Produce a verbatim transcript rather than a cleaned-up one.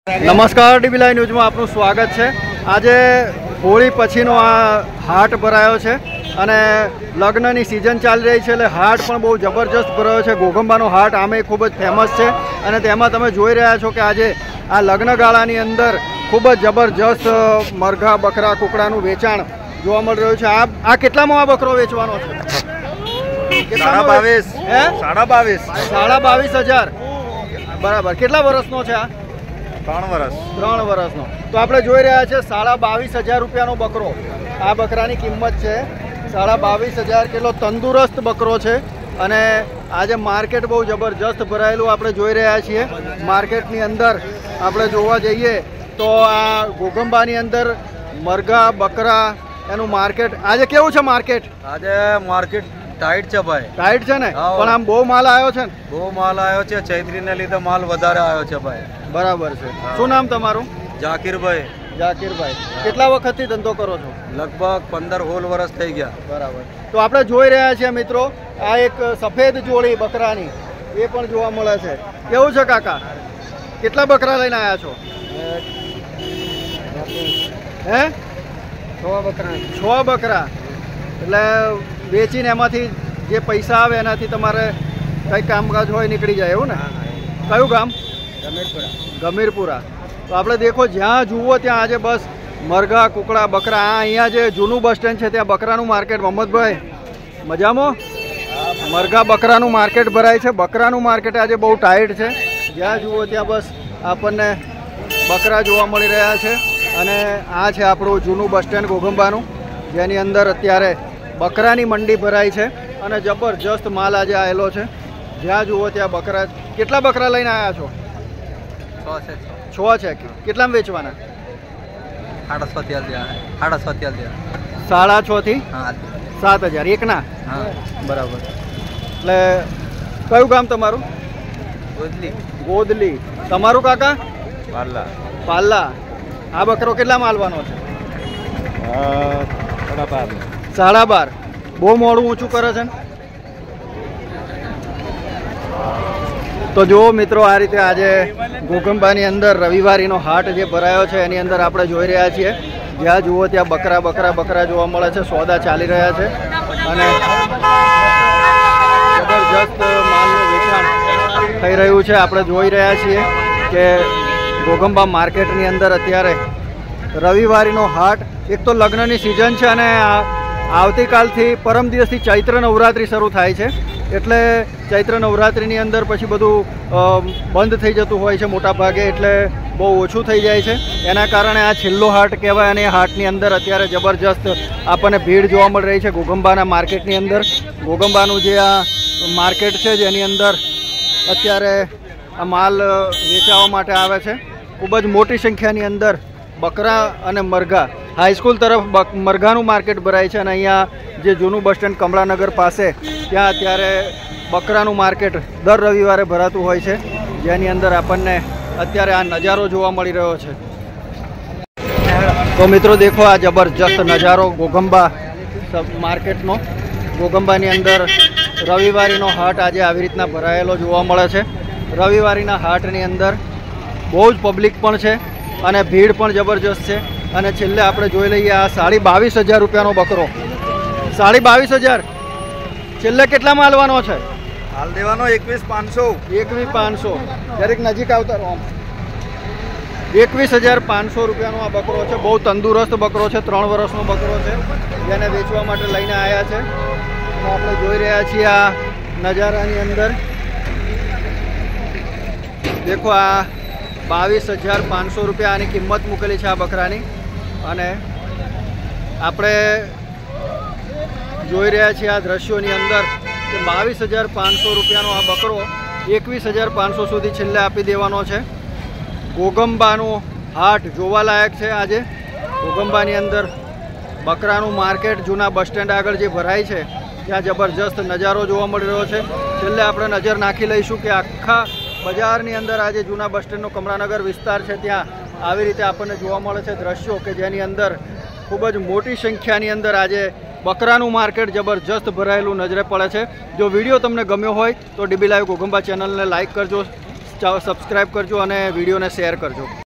नमस्कार dB live ન્યૂઝમાં આપનું સ્વાગત છે। આજે હોળી પછીનો આ હાટ ભરાયો છે અને લગ્નની સિઝન ચાલી રહી છે એટલે હાટ પણ બહુ જબરજસ્ત ભરાયો છે। ઘોઘંબાનો હાટ આમે ખૂબ જ ફેમસ છે અને તેમાં તમે જોઈ રહ્યા છો કે આજે આ લગ્નગાળાની અંદર ખૂબ જ જબરજસ્ત મરઘા બકરા કુકડાનું વેચાણ જોવા મળી રહ્યું છે। આ આ કેટલામાં આ બકરો વેચવાનો છે? સાડા બાવીસ હે સાડા બાવીસ સાડા બાવીસ હજાર બરાબર। કેટલા વર્ષનો છે આ? ત્રણ વર્ષ ત્રણ વર્ષનો। તો આપણે જોઈ રહ્યા છે સાડા બાવીસ હજાર રૂપિયાનો બકરો। આ બકરાની કિંમત છે સાડા બાવીસ હજાર। કેટલો તંદુરસ્ત બકરો છે અને આજે માર્કેટ બહુ જબરજસ્ત ભરાયેલું આપણે જોઈ રહ્યા છીએ। માર્કેટની અંદર આપણે જોવા જઈએ તો આ ઘોઘંબાની અંદર મરઘા બકરા એનું માર્કેટ આજે કેવું છે? માર્કેટ આજે માર્કેટ ટાઈટ છે ભાઈ। ટાઈટ છે ને? પણ આમ બહુ માલ આવ્યો છે ને? બહુ માલ આવ્યો છે। ચૈત્રીને લીધે માલ વધારે આવ્યો છે ભાઈ। બરાબર છે। શું નામ તમારું? જાકીરભાઈ। જાકીરભાઈ, કેટલા વખતથી ધંધો કરો છો? લગભગ પંદર સોળ વર્ષ થઈ ગયા। બરાબર। તો આપણે જોઈ રહ્યા છીએ મિત્રો આ એક સફેદ જોડી બકરાની એ પણ જોવા મળે છે। કેવું છે કાકા? કેટલા બકરા લઈને આવ્યા છો? હે છ બકરા છ બકરા એટલે વેચીને એમાંથી જે પૈસા આવે એનાથી તમારે કંઈ કામકાજ હોય નીકળી જાય એવું ને? કયું ગામ? ગમીરપુરા। ગમીરપુરા। તો આપણે દેખો જ્યાં જુઓ ત્યાં આજે બસ મરઘા કુકડા બકરા। આ અહીંયા જે જૂનું બસ સ્ટેન્ડ છે ત્યાં બકરાનું માર્કેટ। મોહમ્મદભાઈ મજામાં? મરઘા બકરાનું માર્કેટ ભરાય છે। બકરાનું માર્કેટ આજે બહુ ટાઈટ છે। જ્યાં જુઓ ત્યાં બસ આપણને બકરા જોવા મળી રહ્યા છે અને આ છે આપણું જૂનું બસ સ્ટેન્ડ ઘોઘંબાનું, જેની અંદર અત્યારે બકરાની મંડી ભરાઈ છે અને જબરજસ્ત માલ આજે આવેલો છે। જ્યાં જુઓ ત્યાં બકરા। કેટલા બકરા લઈને આવ્યા છો? છ છે। કેટલામાં વેચવાના? સાડા છ થી સાડા છ થી સાડા છ થી સાત હજાર એકના? બરાબર। એટલે કયું ગામ તમારું? ગોદલી। ગોદલી। તમારું કાકા? પાલ્લા। પાલ્લા। આ બકરો કેટલામાં હાલવાનો છે? સાડા બાર સાડા બાર। બહુ મોડું ઊંચું કરે છે ને? તો જુઓ મિત્રો આ રીતે આજે ઘોઘંબાની અંદર રવિવારીનો હાટ જે ભરાયો છે એની અંદર આપણે જોઈ રહ્યા છીએ જ્યાં જુઓ ત્યાં બકરા બકરા બકરા જોવા મળે છે। સોદા ચાલી રહ્યા છે અને જબરજસ્ત માલનું વેચાણ થઈ રહ્યું છે। આપણે જોઈ રહ્યા છીએ કે ઘોઘંબા માર્કેટની અંદર અત્યારે રવિવારીનો હાટ। એક તો લગ્નની સિઝન છે અને આવતીકાલથી પરમ દિવસથી ચૈત્ર નવરાત્રિ શરૂ થાય છે એટલે ચૈત્ર નવરાત્રિની અંદર પછી બધું બંધ થઈ જતું હોય છે મોટા ભાગે, એટલે બહુ ઓછું થઈ જાય છે। એના કારણે આ છેલ્લો હાટ કહેવાય અને હાટની અંદર અત્યારે જબરજસ્ત આપણને ભીડ જોવા મળી રહી છે ઘોઘંબાના માર્કેટની અંદર। ઘોઘંબાનું જે આ માર્કેટ છે જેની અંદર અત્યારે આ માલ વેચાવા માટે આવે છે। ખૂબ જ મોટી સંખ્યાની અંદર બકરા અને મરઘા। હાઈસ્કૂલ તરફ મરઘાનું માર્કેટ ભરાય છે અને અહીંયા જે જૂનું બસ સ્ટેન્ડ કમળાનગર પાસે ત્યાં અત્યારે બકરાનું માર્કેટ દર રવિવારે ભરાતું હોય છે, જેની અંદર આપણને અત્યારે આ નજારો જોવા મળી રહ્યો છે। તો મિત્રો દેખો આ જબરજસ્ત નજારો ઘોઘંબા માર્કેટનો। ઘોઘંબાની અંદર રવિવારીનો હાટ આજે આવી રીતના ભરાયેલો જોવા મળે છે। રવિવારીના હાટની અંદર બહુ જ પબ્લિક પણ છે અને ભીડ પણ જબરજસ્ત છે અને છેલ્લે આપણે જોઈ લઈએ આ સાડી બાવીસ હજાર રૂપિયાનો બકરો। સાડી બાવીસ હજાર છેલ્લે કેટલામાં હાલવાનો છે? હાલ દેવાનો એકવીસ પાંચસો એકવીસ પાંચસો દરેક નજીક આવતા રહો। એકવીસ હજાર પાંચસો રૂપિયાનો આ બકરો છે। બહુ તંદુરસ્ત બકરો છે। ત્રણ વર્ષનો બકરો છે જેને વેચવા માટે લઈને આવ્યા છે। આપણે જોઈ રહ્યા છીએ આ નજારાની અંદર દેખો આ બાવીસ હજાર પાંચસો રૂપિયા આની કિંમત મૂકેલી છે આ બકરાની અને આપણે જોઈ રહ્યા છીએ આ દ્રશ્યોની અંદર કે બાવીસ હજાર પાંચસો રૂપિયાનો આ બકરો એકવીસ હજાર પાંચસો સુધી છેલ્લે આપી દેવાનો છે। ઘોઘંબાનું હાટ જોવાલાયક છે આજે। ઘોઘંબાની અંદર બકરાનું માર્કેટ જૂના બસ સ્ટેન્ડ આગળ જે ભરાય છે ત્યાં જબરજસ્ત નજારો જોવા મળી રહ્યો છે। છેલ્લે આપણે નજર નાખી લઈશું કે આખા બજારની અંદર આજે જૂના બસ સ્ટેન્ડનો કમળાનગર વિસ્તાર છે ત્યાં આવી રીતે આપણને જોવા મળે છે દ્રશ્યો કે જેની અંદર ખૂબ જ મોટી સંખ્યાની અંદર આજે બકરાનું માર્કેટ જબરજસ્ત ભરાયેલું નજરે પડે છે। જો વિડીયો તમને ગમ્યો હોય તો ડીબી લાઈવ ઘોઘંબા ચેનલને લાઇક કરજો, સબસ્ક્રાઈબ કરજો અને વિડીયોને શેર કરજો।